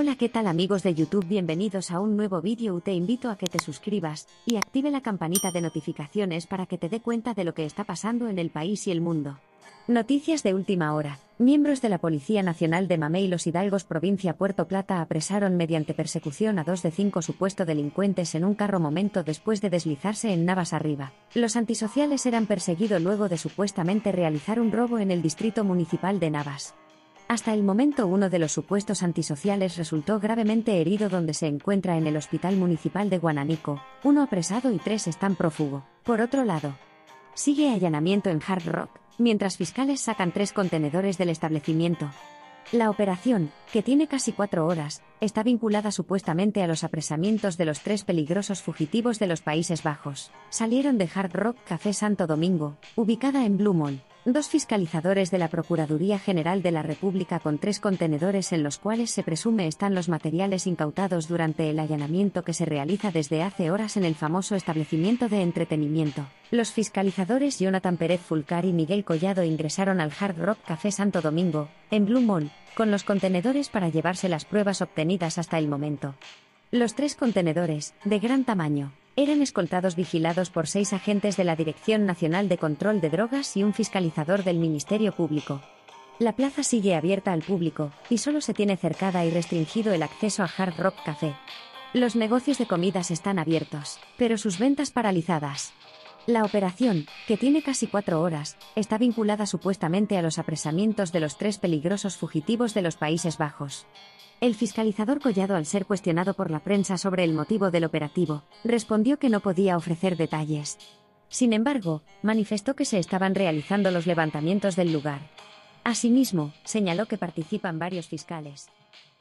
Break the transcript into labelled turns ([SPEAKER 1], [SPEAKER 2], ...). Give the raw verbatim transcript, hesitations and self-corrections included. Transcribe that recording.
[SPEAKER 1] Hola, ¿qué tal amigos de YouTube? Bienvenidos a un nuevo vídeo. Te invito a que te suscribas y active la campanita de notificaciones para que te dé cuenta de lo que está pasando en el país y el mundo. Noticias de última hora. Miembros de la Policía Nacional de Mamey Los Hidalgos, provincia Puerto Plata, apresaron mediante persecución a dos de cinco supuestos delincuentes en un carro momento después de deslizarse en Navas Arriba. Los antisociales eran perseguidos luego de supuestamente realizar un robo en el distrito municipal de Navas. Hasta el momento, uno de los supuestos antisociales resultó gravemente herido, donde se encuentra en el Hospital Municipal de Guananico, uno apresado y tres están prófugo. Por otro lado, sigue allanamiento en Hard Rock, mientras fiscales sacan tres contenedores del establecimiento. La operación, que tiene casi cuatro horas, está vinculada supuestamente a los apresamientos de los tres peligrosos fugitivos de los Países Bajos. Salieron de Hard Rock Café Santo Domingo, ubicada en Blue Mall, dos fiscalizadores de la Procuraduría General de la República con tres contenedores en los cuales se presume están los materiales incautados durante el allanamiento que se realiza desde hace horas en el famoso establecimiento de entretenimiento. Los fiscalizadores Jonathan Pérez Fulcar y Miguel Collado ingresaron al Hard Rock Café Santo Domingo, en Blue Mall, con los contenedores para llevarse las pruebas obtenidas hasta el momento. Los tres contenedores, de gran tamaño, eran escoltados vigilados por seis agentes de la Dirección Nacional de Control de Drogas y un fiscalizador del Ministerio Público. La plaza sigue abierta al público, y solo se tiene cercada y restringido el acceso a Hard Rock Café. Los negocios de comidas están abiertos, pero sus ventas paralizadas. La operación, que tiene casi cuatro horas, está vinculada supuestamente a los apresamientos de los tres peligrosos fugitivos de los Países Bajos. El fiscalizador Collado, al ser cuestionado por la prensa sobre el motivo del operativo, respondió que no podía ofrecer detalles. Sin embargo, manifestó que se estaban realizando los levantamientos del lugar. Asimismo, señaló que participan varios fiscales.